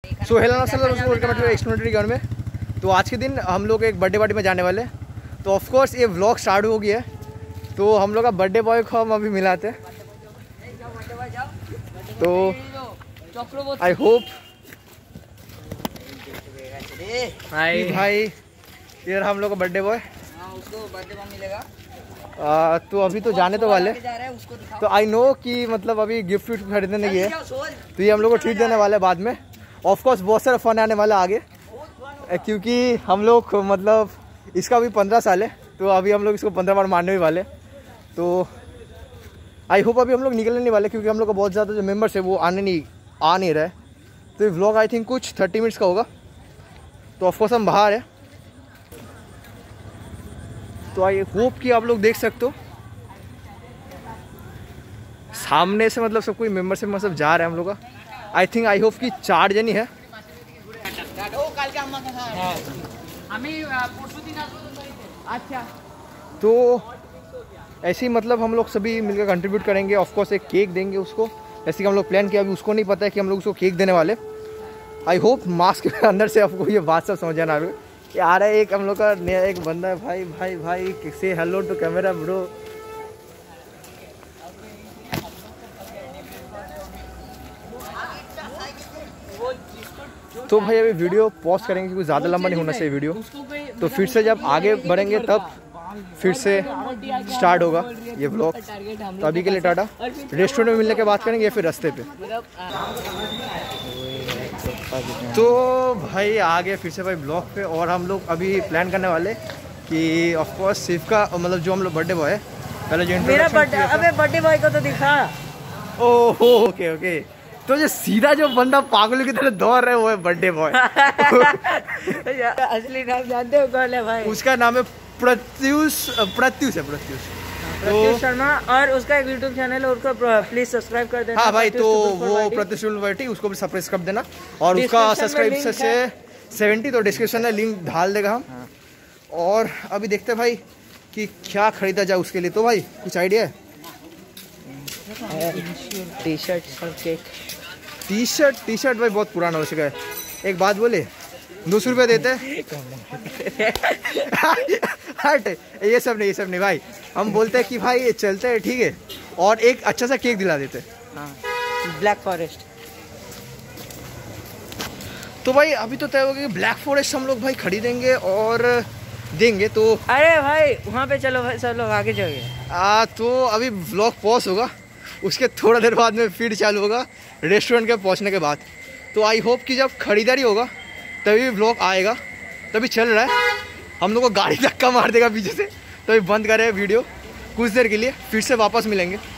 So hello exploratory ground में। तो आज के दिन हम लोग एक बर्थडे पार्टी में जाने वाले हैं। तो ऑफ कोर्स ये व्लॉग स्टार्ट हो गया है। तो हम लोग का बर्थडे बॉय को हम अभी मिलाते हैं। तो आई होप भाई ये हम लोग का बर्थडे बॉय, उसको बर्थडे में मिलेगा। तो अभी तो जाने तो वाले। तो आई नो कि मतलब अभी गिफ्ट विफ्ट खरीदने नहीं है, तो ये हम लोग को ट्रीट देने वाले बाद में। ऑफ कोर्स बहुत सारा फन आने वाला आगे, क्योंकि हम लोग मतलब इसका भी 15 साल है, तो अभी हम लोग इसको 15 बार मारने भी वाले। तो आई होप अभी हम लोग निकलने नहीं वाले, क्योंकि हम लोग का बहुत ज़्यादा जो मेंबर्स है वो आ नहीं रहे। तो ये व्लॉग आई थिंक कुछ 30 मिनट्स का होगा। तो ऑफकोर्स हम बाहर है, तो आई होप कि आप लोग देख सकते हो सामने से, मतलब सब कोई मेंबरशिप मतलब जा रहा है हम लोग का। आई थिंक आई होप कि 4 जन ही है। अच्छा, तो ऐसे ही मतलब हम लोग सभी मिलकर कंट्रीब्यूट करेंगे। ऑफ कोर्स एक केक देंगे उसको, जैसे कि हम लोग प्लान किया। अभी उसको नहीं पता है कि हम लोग उसको केक देने वाले। आई होप मास्क के अंदर से आपको ये बात सब समझ आना कि आ रहा है। एक हम लोग का नया एक बंदा है, भाई भाई भाई से हेलो टू कैमरा ब्रो। तो भाई अभी वीडियो पॉज करेंगे, क्योंकि ज़्यादा लंबा नहीं होना चाहिए वीडियो। तो फिर से जब आगे बढ़ेंगे तब फिर से स्टार्ट होगा ये व्लॉग। तो अभी के लिए टाटा। रेस्टोरेंट में मिलने के बात करेंगे या फिर रास्ते पे। तो भाई आ गए फिर से भाई ब्लॉग पे, और हम लोग अभी प्लान करने वाले कि ऑफ कोर्स सिर्फ का मतलब जो हम लोग बर्थडे बॉय है, पहले जो मेरा बर्थडे बॉय को तो दिखा। Oh okay okay. तो जो सीधा जो बंदा पागल की तरह दौड़ रहा है वो है बर्थडे बॉय। असली नाम जानते हो कौन है भाई? उसका नाम है प्रत्युष शर्मा, और उसका एक यूट्यूब चैनल है, उसको प्लीज सब्सक्राइब कर देना। हाँ भाई, तो वो प्रत्युष वर्टी, उसको भी सब्सक्राइब देना। और उसका सब्सक्राइब से 70, तो डिस्क्रिप्शन में लिंक डाल देगा हम। और अभी देखते हैं भाई कि क्या खरीदा जाए उसके लिए। तो भाई कुछ आइडिया है? टी शर्ट और केक। टी शर्ट भाई बहुत पुराना हो चुका है। एक बात बोले, 200 रुपये देते हट, ये सब नहीं भाई। हम बोलते हैं कि भाई ये चलते हैं, ठीक है, और एक अच्छा सा केक दिला देते। हाँ, ब्लैक फॉरेस्ट। तो भाई अभी तो तय हो गया कि ब्लैक फॉरेस्ट हम लोग भाई खरीदेंगे और देंगे। तो अरे भाई वहाँ पे चलो भाई, सब लोग आगे चलेंगे। तो अभी व्लॉग पॉज होगा, उसके थोड़ा देर बाद में फिर चालू होगा रेस्टोरेंट के पहुँचने के बाद। तो आई होप कि जब खरीदारी होगा तभी व्लॉग आएगा। तभी चल रहा है, हम लोग को गाड़ी धक्का मार देगा पीछे से, तभी बंद करे वीडियो कुछ देर के लिए, फिर से वापस मिलेंगे।